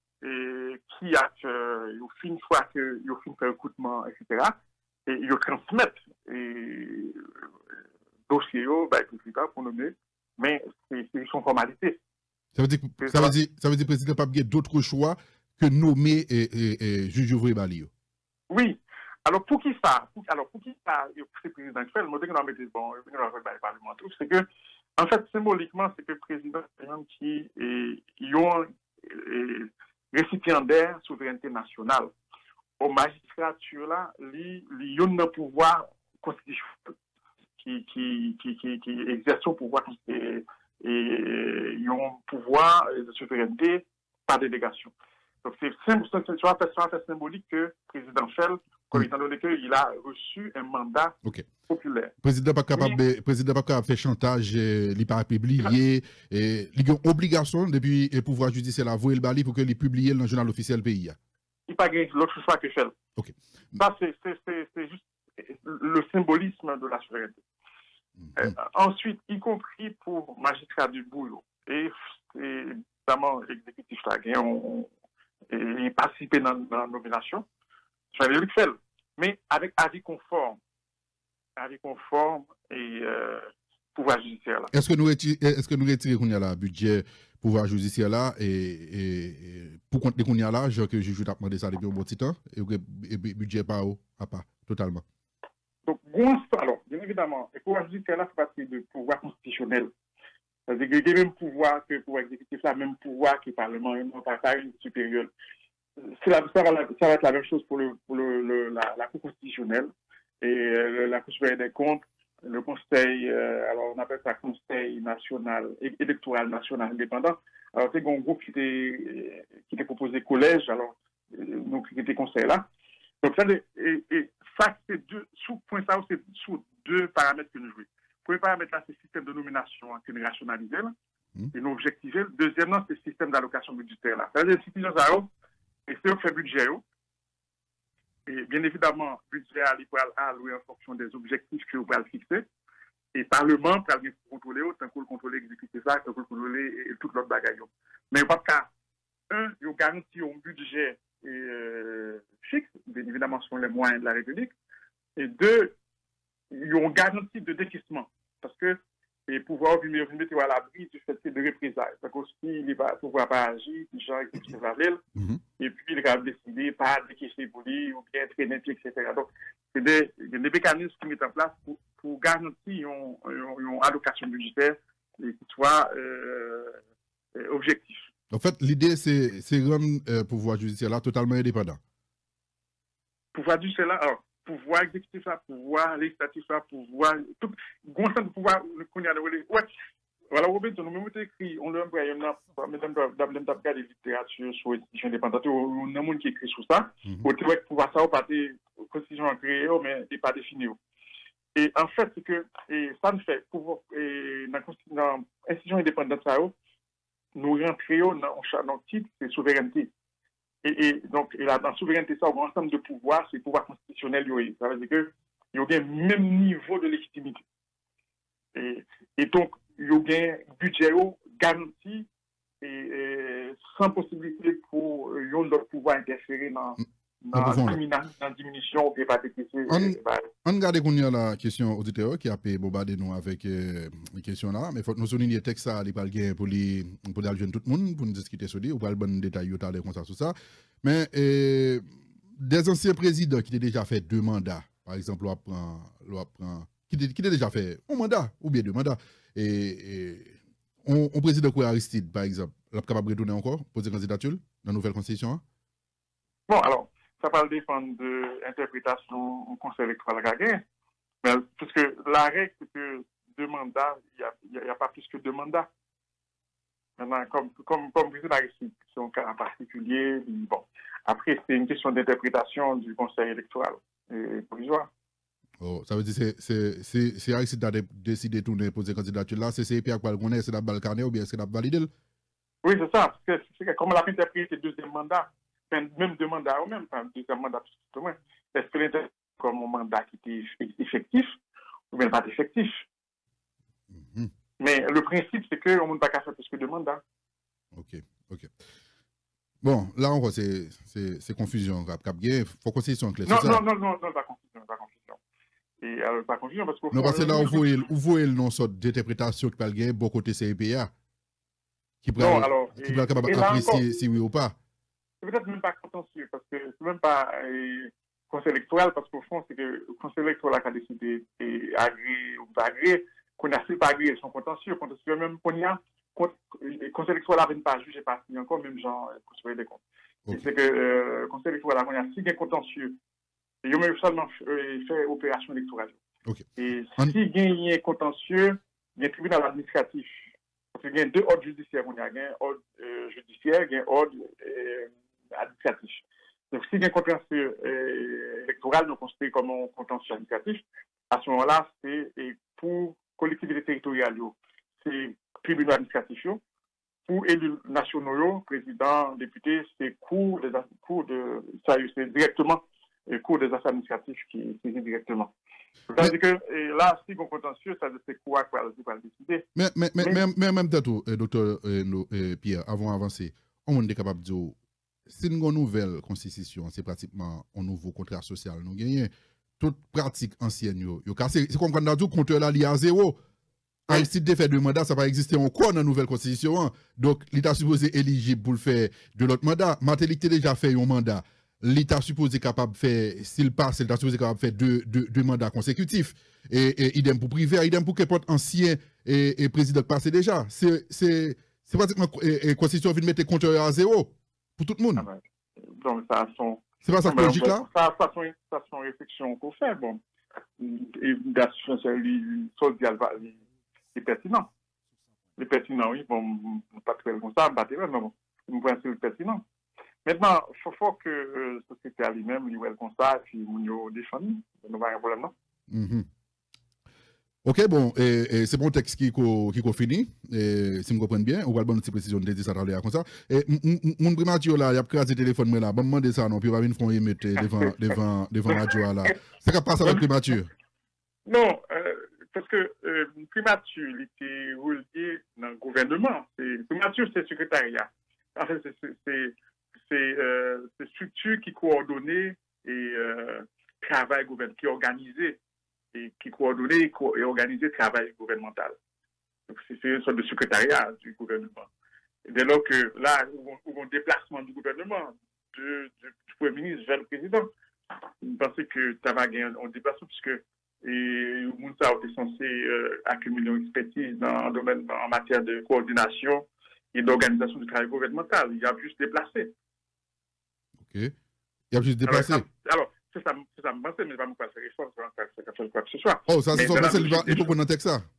et qui a euh, une fois que ils ont fait un recrutement, et cetera, et ils transmettent et dossier bah, pour nommer, mais c'est une formalité. Ça veut dire que ça veut dire, ça veut dire que le président n'a pas d'autre choix que nommer et, et, et juge ouvrier Bali. Oui. Alors pour qui ça? Pour, alors pour qui ça? Le président actuel, moi, je vais bon, parlementaire, c'est que, en fait, symboliquement, c'est que le président qui est, ils ont récipiendaire souveraineté nationale. Au magistrature là, ils ont un pouvoir constitutionnel qui, qui, qui, qui, qui exerce son pouvoir et, et ils ont un pouvoir de souveraineté par délégation. Donc c'est fait symbolique que le président Shell, mm. étant donné qu'il a reçu un mandat okay. populaire. Le président n'est pas capable de faire chantage, il n'est pas publié, il a une obligation depuis le pouvoir judiciaire à voir le bali pour que il publie dans le journal officiel pays. Il n'y a pas l'autre choix que Shell. Okay. Ça, c'est juste le symbolisme de la souveraineté. Mm-hmm. euh, ensuite, y compris pour magistrat du boulot et, et notamment l'exécutif là, on, et participer dans, dans la nomination, ça veut dire que fait, mais avec avis conforme, avis conforme et euh, pouvoir judiciaire là. Est-ce que nous est-ce que nous retirons qu'on y a là budget pouvoir judiciaire là et, et, et pour compter qu'on y a là, je que je t'ai demandé ça depuis un bon petit temps et et budget pas haut à pas totalement. Donc bon, alors bien évidemment, le pouvoir judiciaire là fait partie du pouvoir constitutionnel. C'est-à-dire qu'il y a le même pouvoir que le pouvoir exécutif, le même pouvoir que le Parlement, et non pas une supérieure. Ça va, ça va être la même chose pour, le, pour le, le, la, la Cour constitutionnelle et euh, la Cour supérieure des comptes, le Conseil, euh, alors on appelle ça Conseil national, électoral national indépendant. Alors c'est un groupe qui était, qui était proposé collège, alors nous qui conseil là. Donc ça, et, et ça c'est deux, sous point ça, c'est sous deux paramètres que nous jouons. Le premier paramètre là, c'est le système de nomination que nous rationalisons mmh. et nous objectivons. Le deuxièmement, c'est le système d'allocation budgétaire là. C'est-à-dire que si nous avons, et c'est eux qui fait budget. Et bien évidemment, le budget il peut allouer en fonction des objectifs que vous pouvez fixer. Et le Parlement peut contrôler, tant que contrôler, exécuter ça, tant que contrôler toute l'autre bagaille. Mais pas cas, un, il garantit un budget euh, fixe, bien évidemment, selon les moyens de la République. Et deux, ils ont garantie de décaissement. Parce que les pouvoirs du mettre à l'abri du fait de représailles. Parce qu'il ne va pouvoir pas agir, les gens exécutent la ville, mm-hmm. et puis il va décider pas décaisser pour lui, ou bien traîner, et cetera. Donc, c'est des, des mécanismes qui mettent en place pour, pour garantir une, une, une allocation budgétaire qui soit euh, objectif. En fait, l'idée, c'est rendre le euh, pouvoir judiciaire là totalement indépendant. Pouvoir judiciaire là, alors, pouvoir exécutif là, pouvoir législatif là, pouvoir tout grand de pouvoir qu'on y a ouais voilà Robinson nous même écrit on le employé on mesdames d'abord regarder littérature sur institution indépendante on a monde qui écrit sur ça pour dire que pouvoir ça pas des constitution créée mais n'est pas défini et en fait c'est que et ça nous fait pour et dans institution indépendante ça nous rentrons dans dans titre c'est souveraineté. Et, et donc, et là, dans la souveraineté, ça, un ensemble de pouvoirs, c'est le pouvoir constitutionnel. Ça veut dire qu'il y a le même niveau de légitimité. Et, et donc, il y a un budget garanti et, et sans possibilité pour un autre pouvoir interférer dans la diminution ou pas décaisser. On regarde la question auditeur qui a bombardé nous avec euh, une question là, mais il faut que nous soulignions le texte ça, il pas le pour les pour aller tout le monde pour nous discuter sur lui, ou pas le bon détail tout à l'heure comme ça sur ça. Mais euh, des anciens présidents qui ont déjà fait deux mandats, par exemple, on prend on prend qui qui a déjà fait un mandat ou bien deux mandats et, et on, on président quoi Aristide par exemple, est capable de retourner encore poser candidature dans la nouvelle constitution. Hein? Bon alors ça va dépendre de l'interprétation au Conseil électoral gagné. Mais parce que la règle, c'est que deux mandats, il n'y a, a, a pas plus que deux mandats. Maintenant, comme, comme, comme président Aristide, c'est un cas en particulier. Bon. Après, c'est une question d'interprétation du Conseil électoral et provisoire. Oh, ça veut dire que c'est Aristide qui a décidé de tourner poser candidature là, c'est C I P qui a connaître, c'est la balcané ou bien c'est la validé? Oui, c'est ça. Parce que, c'est comme on l'a interprété le deuxième mandat. Même deux mandats ou même pas deuxième mandat tout moins. Est-ce que l'inter comme un mandat qui était effectif ou bien pas effectif? Mm-hmm. Mais le principe, c'est qu'on ne peut pas faire plus que deux mandats. Ok, ok. Bon, là, on voit c'est confusion. Il faut qu'on soit clair. Non, non, non, non, non, pas confusion, pas confusion. Et euh, pas confusion parce que. Non, parce que là, vous voyez le nom d'interprétation qui parle bien, beaucoup de C I P A. Qui peut être capable d'apprécier si oui ou pas. C'est peut-être même pas contentieux, parce que c'est même pas euh, conseil électoral, parce qu'au fond, c'est que le conseil électoral a décidé d'agréer ou pas agréer, qu'on a fait pas agréer son contentieux, contentieux même qu'on y a, le conseil électoral n'a pas jugé, pas signé encore, même genre, pour se des comptes. Okay. C'est que le euh, conseil électoral a si bien contentieux, il y a même seulement euh, fait opération électorale. Okay. Et si il y a un contentieux, il y a un tribunal administratif. Parce qu'il y a deux ordres judiciaires, il y a un ordre euh, judiciaire, il y a un ordre euh, administratif. Donc, si il y a un contentieux euh, électoral, nous considérons comme un contentieux administratif, à ce moment-là, c'est pour collectivités territoriales, c'est tribunal administratif, pour élus nationaux, président, député, c'est cours des cours de ça, c'est directement le cours des affaires administratives qui saisit directement. C'est-à-dire que et là, si on contentieux, ça c'est quoi quoi va décider. Mais mais mais mais, mais en même temps, euh, docteur euh, euh, Pierre, avant d'avancer, on est capable de dire si nous avons une nouvelle constitution, c'est pratiquement un nouveau contrat social. Nous gagnons toute pratique ancienne. C'est comme quand on a dit compteur là lié à zéro. Aristide de fait deux mandats, ça va exister encore dans la nouvelle constitution. Hein. Donc, l'État supposé éligible pour le faire de l'autre mandat. Martelly a déjà fait un mandat. L'État supposé capable de faire, s'il passe, l'État supposé capable de faire deux, deux, deux mandats consécutifs. Et, et idem pour privé, idem pour qu'importe ancien et, et président passé déjà. C'est pratiquement la constitution qui mettre compteur à zéro pour tout le monde. Ah ben, donc, ça son. C'est pas ça la logique là? Ça, ça, son, ça son réflexion qu'on fait. Bon. Et l'association sociale, c'est pertinent. C'est pertinent, oui. Bon, pas très responsable, pas très mais bon, je pense que c'est pertinent. Maintenant, il faut, faut que la euh, société elle-même, lui, elle comme ça, puis nous défendre. Nous n'avons pas de problème, non? Mm-hmm. Ok, bon, et, et c'est bon texte qui est fini, et, si je comprends bien, on va donner une petite précision de ça comme ça. Et mon primature là, il a crasé le téléphone là, bon, demander ça, non, puis il va venir faire mettre devant, devant, devant la radio là. C'est qu'à passer avec primature? Non, euh, parce que euh, primature, il était relié dans le gouvernement. Primature, c'est le secrétariat. En fait, c'est euh, structure qui coordonnait et euh, travail gouvernemental, qui organisait et qui coordonnait et organisait le travail gouvernemental. Donc, c'est une sorte de secrétariat du gouvernement. Et dès lors que là, il y a un déplacement du gouvernement, de, de, du Premier ministre vers le président, je pensais que ça va gagner un déplacement, puisque et Mounsa était censé euh, accumuler une expertise dans le domaine, en matière de coordination et d'organisation du travail gouvernemental. Il a juste déplacé. Ok. Il a juste déplacé. Alors, alors c'est ça, c'est ça, mais je ne vais pas faire réforme, je ne vais pas faire quoi que ce soit. Oh, ça, c'est son pensée, il faut prendre un texte ça?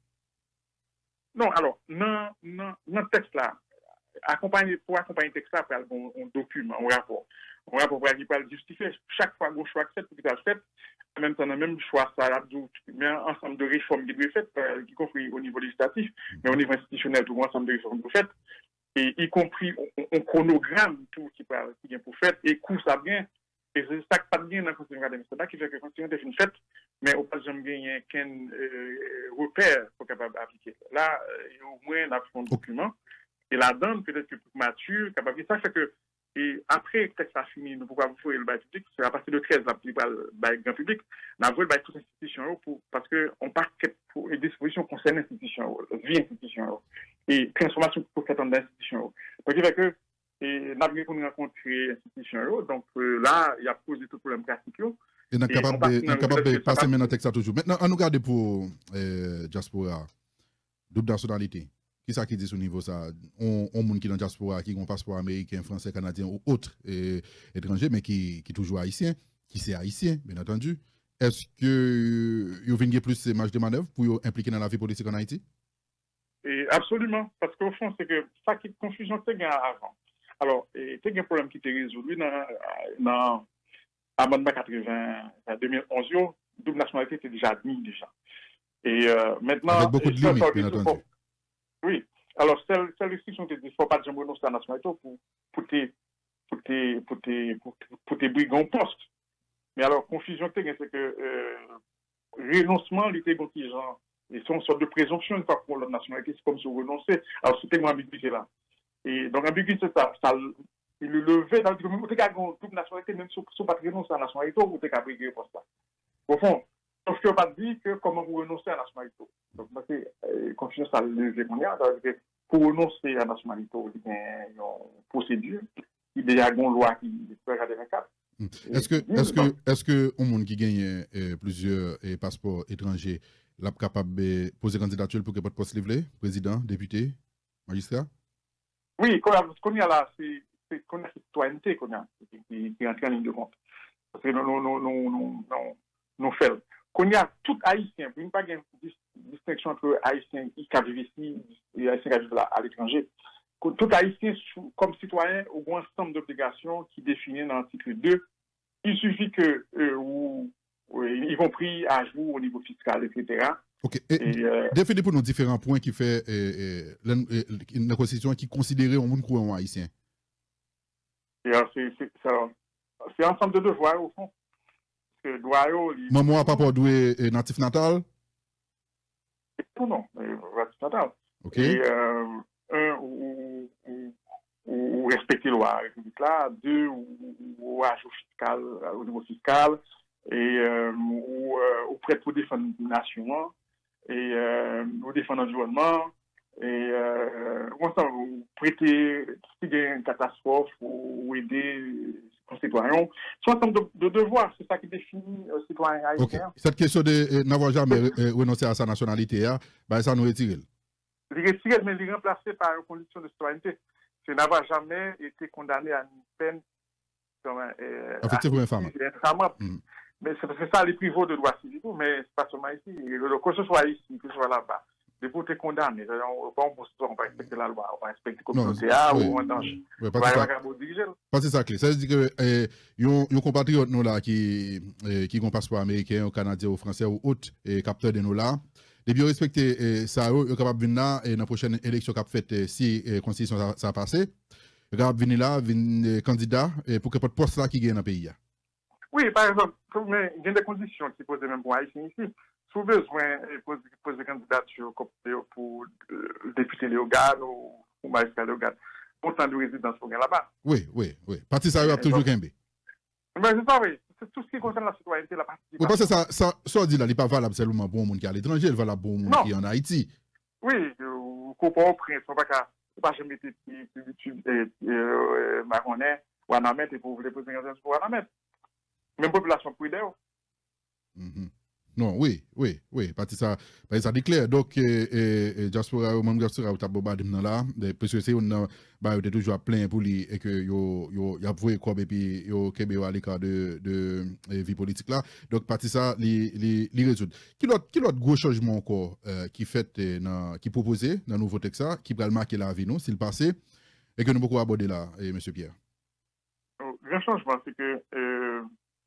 Non, alors, dans le texte là, accompagner, pour accompagner le texte là, il faut un document, un rapport. Un rapport qui peut justifier chaque fois qu'on choix fait, qu'il a fait, en même temps, on a même choix, ça a mais un ensemble de réformes qui doivent être faites, y compris au niveau législatif, mais au niveau institutionnel, tout un ensemble de réformes qui doivent être faites, et y compris un chronogramme tout qui est pour faire, et coût ça bien, et c'est ça qui pas bien dans le Conseil académique. C'est ça qui fait que le Conseil est une fête, mais au pas jamais gagner qu'un repère pour capable d'appliquer. Là, au moins, on a fait un document, et là-dedans, peut-être que plus mature, capable de ça, fait que et après, que ça fini, nous pouvons vous le bail public, c'est à partir de treize, là, le bail grand public, nous avons le bail toute institution, parce qu'on part pour les dispositions concernant l'institution, vie institution, et transformation pour faire dans l'institution. Donc, il fait que, et nous avons nous rencontrer l'institution, donc euh, là, il y a posé tout problème pratique. Et nous sommes capables de passer maintenant texte toujours. Maintenant, on nous regarde pour euh, diaspora, double nationalité. Qui ça qui dit sur niveau ça? On on monde qui dans diaspora qui ont passeport américain, français, canadien ou autre et, étranger mais qui qui toujours haïtien, qui c'est haïtien bien entendu. Est-ce que vous venez plus ces marges de manœuvre pour impliquer dans la vie politique en Haïti? Et absolument, parce qu'au fond c'est que ça qui confusion que gain avant. Alors, et c'est un problème qui était résolu dans dans amendement quatre-vingts deux mille onze, double nationalité était déjà admis déjà. Et euh, maintenant avec beaucoup de limites bien entendu. Oui. Alors, celle, celle restriction qui dit qu'il ne faut pas jamais renoncer à la nationalité pour, pour tes pour tes pour tes pour, pour tes brigands postes. Mais alors, confusion c'est que euh, renoncement, l'été contingent, ils sont une sorte de présomption une fois pour la nationalité, c'est comme si vous renoncez. Alors, c'était une ambiguïté là. Et donc, ambiguïté, c'est ça. ça il le levait dans le domaine où tu as une double nationalité, même si tu n'as pas renoncer à la nationalité, ou tu as brigué poste là. Au fond, sauf que pas dit que comment vous renoncez à la nationalité. Donc, c'est euh, confusion, ça le levé mondial. Pour renoncer à la nationalité, il y a une procédure, il y a une loi qui peut regarder vingt-quatre. Est-ce que, est-ce que, est-ce que un monde qui gagne euh, plusieurs euh, passeports étrangers, l'a capable de poser candidature pour que votre poste livré, président, député, magistrat? Oui, ce qu'on a là, c'est qu'on a cette citoyenneté qu'on a, qui entre en ligne de compte. Parce que nous, nous, nous, nous, nous, nous, nous faisons. Qu'on y a tout haïtien, il n'y a pas de distinction entre haïtiens qui vivent ici et haïtiens qui vivent à l'étranger. Tout haïtien, comme citoyen, a un ensemble d'obligations qui définissent dans l'article deux. Il suffit que euh, ou, ou, y compris à jour au niveau fiscal, et cetera. Ok. Et, et euh, définissez pour nous différents points qui fait euh, euh, la Constitution qui considérait un monde courant haïtien. C'est un ensemble de devoirs, au fond. Que droit, il... Maman a pas pour doué natif natal? Non, non, natif natal. Ok. Et euh, un, ou, ou, ou respecter la loi république là, deux, ou, ou ajout fiscal, au niveau fiscal, et euh, ou, euh, ou prêt pour défendre la nation, et euh, ou défendre l'environnement, et euh, ou prêter si il y a une catastrophe, ou aider concitoyens. C'est un ensemble de, de devoirs, c'est ça qui définit le citoyen haïtien. Okay. Cette question de euh, n'avoir jamais euh, renoncé à sa nationalité, hein, bah, ça nous retire. Il retire, mais il est remplacé par une condition de citoyenneté. C'est n'avoir jamais été condamné à une peine. Euh, Effectivement, infâme. Mm. Mais c'est ça, les privations de droits civiques, mais c'est pas seulement ici. Que ce soit ici, que ce soit là-bas. de pour te condamner. On ne va respecter la loi, on va respecter la Non, communauté oui. ou en danger. Oui, On parce que va ça- pas diriger. parce que ça clé. Ça veut dire que euh, yon yon compatriotes nous là qui euh, qui ont passeport américain, ou canadien, ou français ou autre et capteur de nous là, les bien respecter euh, ça yo yo capable venir là et dans la prochaine élection qu'a fait euh, si euh, constitution ça, ça a passé, yo capable venir là, venir euh, candidat et pour que pas de poste là qui gagne dans le pays. Oui, par exemple, mais il y a des conditions qui posent même pour Haïtien ici. Si vous avez besoin de poser, poser candidature pour euh, député Léogane ou, ou magistrat Léogane, autant de résidence pour là-bas. Oui, oui, oui. Parti ça yo a toujours gagné. Mais c'est ça, oui. C'est tout ce qui concerne la citoyenneté, la participation. Oui, parce que ça, ça, ça dit là, il n'est pas valable seulement pour le monde qui est à l'étranger, il est valable pour le monde Non. qui est en Haïti. Oui, ou comprend au prince, on ne va pas jamais mettre YouTube marronnet ou Anamet et pour vous les poser candidature pour Anamet. Même population privée. Mhm. Non, oui, oui, oui, parce que ça, parce que ça déclare. Donc, euh, euh, diaspora, ou même diaspora, ou tabou de là, parce que c'est on bah, est toujours plein pour lui et que yo yo y a voué quoi et puis yo kebe à l'écart de de euh, vie politique là. Donc, parti ça, les les les résoudre. Qui l'autre qui l'autre gros changement encore euh, qui fait euh, dans qui proposé dans nouveau texte ça, qui va le marquer la vie nous, s'il passé et que nous beaucoup aborder là, et monsieur Pierre. Le grand changement, c'est que euh,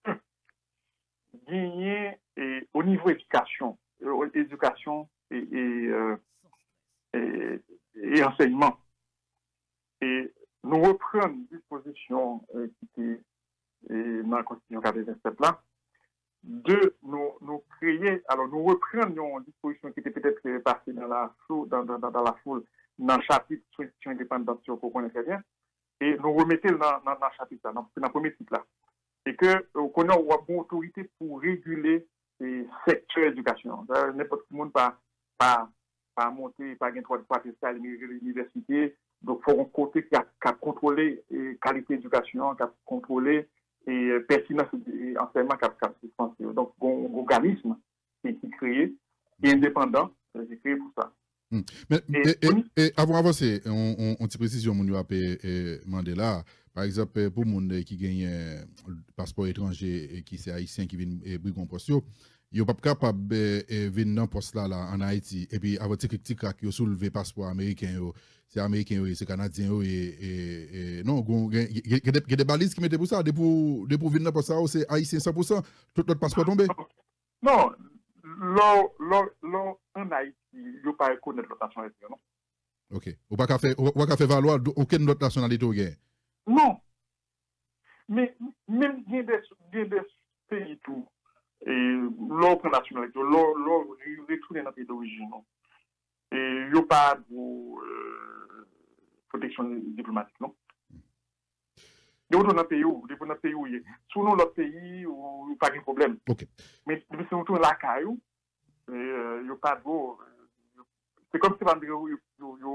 gagner et au niveau éducation, euh, éducation et, et, euh, et, et enseignement. Et nous reprenons une disposition euh, qui était euh, dans la Constitution quatre-vingt-sept là, de nous, nous créer, alors nous reprenons une disposition qui était peut-être passée dans la foule, dans, dans, dans la foule, dans le chapitre sur l'institution indépendante qu'on connaît très bien, et nous remettons dans, dans, dans le chapitre là, dans, dans le premier titre là. Et que euh, qu'on a une autorité pour réguler le secteur d'éducation. N'importe qui monde pas pas pas monter, pas gagner droit de passer à l'université. Donc il faut un côté qui a, qui a contrôlé la qualité d'éducation, qui a contrôlé et pertinence de l'enseignement qui a, qui a dispensé. Donc un organisme qui est créé, qui est indépendant, qui est créé pour ça. Hmm. Mais, et, et, et, et avant d'avancer, on, on, on te précise, mon a demandé là, par exemple, pour les gens qui gagnent un passeport étranger et qui sont haïtiens qui viennent briguer un poste, ils ne sont pas capables de venir dans un poste là, là en Haïti et puis avoir des critiques qui ont soulevé le passeport américain, c'est américain, c'est canadien, et, et, et non, il y a des balises qui mettent pour ça, pour venir dans un poste là, c'est haïtien cent pour cent, tout notre passeport tombé. Non, là, en Haïti, il ne faut pas reconnaître notre nationalité, non? Ok. Ou pas qu'à faire, faire valoir aucune autre nationalité au gain. Non. Mais même il y a des pays tout, et l'autre nationalité, l'autre, ils retournent dans les pays d'origine. Et il n'y a pas de euh, protection diplomatique, non? Ils retournent dans le pays où, ils retournent dans le pays où il y a. Sinon, l'autre pays, il n'y a pas de problème. Ok. Mais si ils retournent là, il n'y a pas de. C'est comme si on dit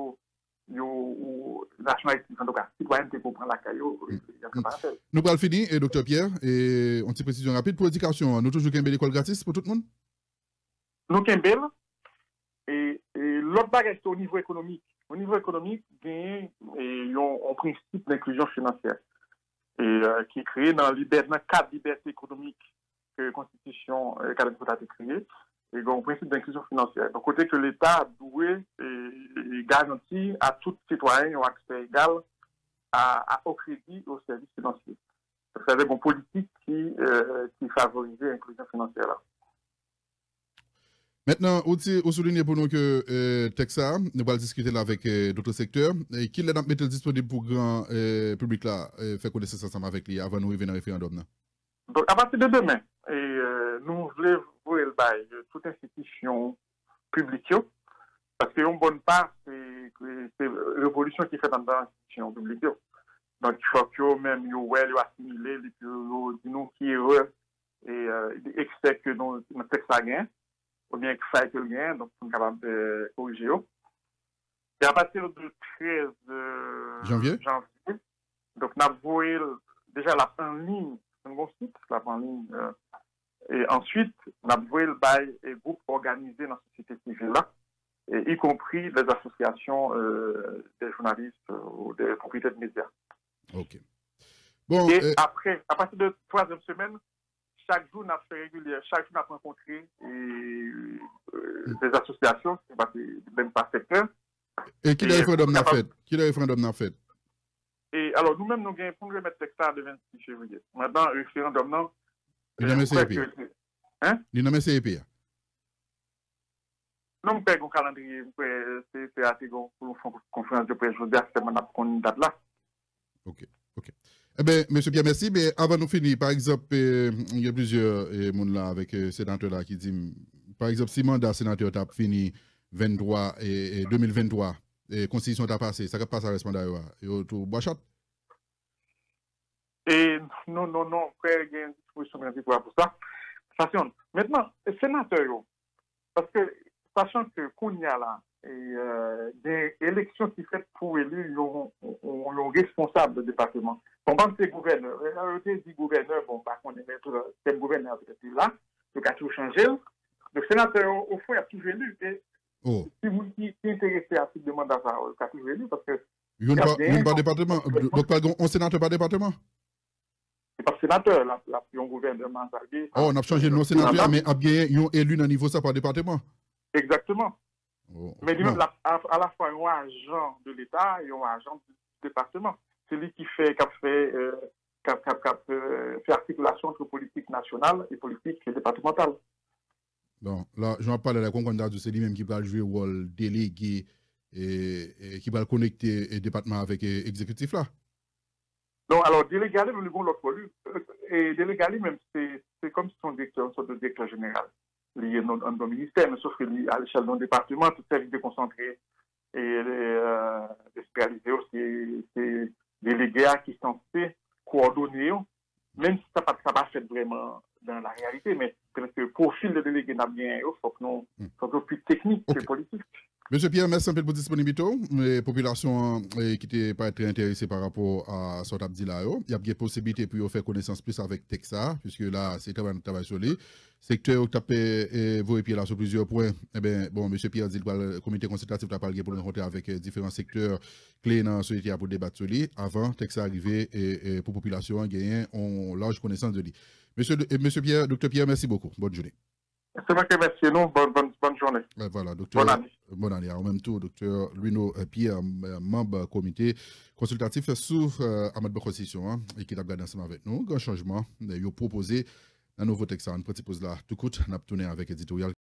yo nationalité en tout cas citoyenneté pour prendre la caillou. Nous allons finir et docteur Pierre et une petite précision rapide pour l'éducation, nous toujours qu'un l'école gratis pour tout le monde. Nous qu'un et, et l'autre bagage c'est au niveau économique. Au niveau économique, il y a un principe d'inclusion financière et euh, qui est créé dans le cadre de liberté économique que la Constitution euh, a été créée. Et un principe d'inclusion financière. Donc, côté que l'État doit garantir à tout citoyen un accès égal à, à, au crédit et aux services financiers. C'est avec une politique qui, euh, qui favorise l'inclusion financière. Là. Maintenant, vous soulignez pour nous que euh, Texas, nous allons discuter là avec euh, d'autres secteurs. Et qui est mettre disponible pour le grand euh, public là, euh, faire connaissance ensemble avec lui avant de nous arriver dans le référendum là. Donc, à partir de demain, et, euh, nous voulons voir le bail de toute institution publique, parce que une bonne part, c'est la révolution qui est faite dans l'institution publique. Donc, il faut que même yo well, yo assimilé, et puis yo dit nous qui est heureux, et euh, expect que nous, notre texte a gagné, ou bien que ça a été gagné, donc nous sommes capables de corriger. Et à partir du treize janvier, janvier donc, nous avons déjà la en ligne. Un bon site, là, en ligne. Euh, et ensuite, on a voué le bail et groupe organisé dans la société civile là, et y compris les associations euh, des journalistes euh, ou des propriétaires de médias. Ok. Bon, et euh... après, à partir de la troisième semaine, chaque jour, on a fait régulière, chaque jour, on a rencontré et, euh, des associations, c'est pas même pas secteur. Et qui le référendum n'a fait? Qui le référendum n'a fait? Et alors, nous-mêmes, nous avons pour nous remettre texte le vingt-six février. Maintenant, le référendum, non. Il n'a pas C E P. Hein? Il n'a pas C E P. Non, je paye un calendrier, c'est assez bon pour une conférence de presse. Je veux dire, c'est une date là. Ok, ok. Eh bien, M. Pierre, merci. Mais avant de finir, par exemple, euh, il y a plusieurs euh, monde là avec euh, sénateur là qui dit, par exemple, si mandat sénateur a fini vingt-trois et, et deux mille vingt-trois, et constitution a passé, ça va passer à répondre d'ailleurs. Et au bois chat. Et non, non, non, frère, il y a une disposition transitoire pour ça. Attention. Maintenant, sénateur, parce que, sachant que qu'on y a là, et euh, des élections qui fait pour élire un responsable de département. On pense que c'est gouverneur. La réalité dit gouverneur, bon, par contre, c'est le gouverneur peut-être là, donc a tout changé. Le sénateur, au fond, il a toujours élu. Et oh. Si vous êtes intéressé à ce demande, il a toujours élu parce que. Il n'y a pas de département. Donc, pas un sénateur par département? C'est pas sénateur, là, là, un gouvernement. Oh, on a changé de nom sénateur, mais il y a un élu dans le niveau ça par département. Exactement. Oh, mais lui-même, à, à la fois un agent de l'État et un agent du département. C'est lui qui fait, qui fait, euh, qui, qui, qui, euh, fait articulation entre politique nationale et politique départementale. Bon, là, je vais parler de la concordance, c'est lui-même qui va jouer le rôle délégué et, et qui va connecter le département avec l'exécutif là. Non, alors, délégué, nous avons l'autre rôle. Et délégué, même, c'est comme si son directeur, une sorte de directeur général. Lié dans le ministère, mais sauf que à l'échelle d'un département, tout service déconcentré et euh, spécialisé aussi, c'est délégués qui sont censés coordonner, même si ça n'a pas fait vraiment dans la réalité, mais parce que le profil de délégué n'a bien, il faut que nous soyons plus techniques okay. que politique. Monsieur Pierre, merci un peu pour disponibilité. Les populations qui n'étaient pas très intéressées par rapport à ce que dit là, il y a des possibilités pour faire connaissance plus avec Texas, puisque là, c'est quand même un travail sur lui. Secteur qui a fait vos pieds là sur plusieurs points. Eh bien, bon, monsieur Pierre dit que le comité consultatif a parlé pour nous rencontrer avec différents secteurs clés dans la société pour débattre sur lui. Avant, Texas arrivé et, et pour la population, gagner on large connaissance de lui. Monsieur, monsieur Pierre, docteur Pierre, merci beaucoup. Bonne journée. C'est moi qui remercie nous. Bonne, bonne, bonne journée. Ben voilà, docteur. Bonne année. Bonne année. En même temps, docteur Luino Pierre, membre comité consultatif sous euh, Ahmed Constitution, hein, et qui a regardé ensemble avec nous. Grand changement, il a proposé un nouveau texte. On propose là tout court, on a tourné avec éditorial.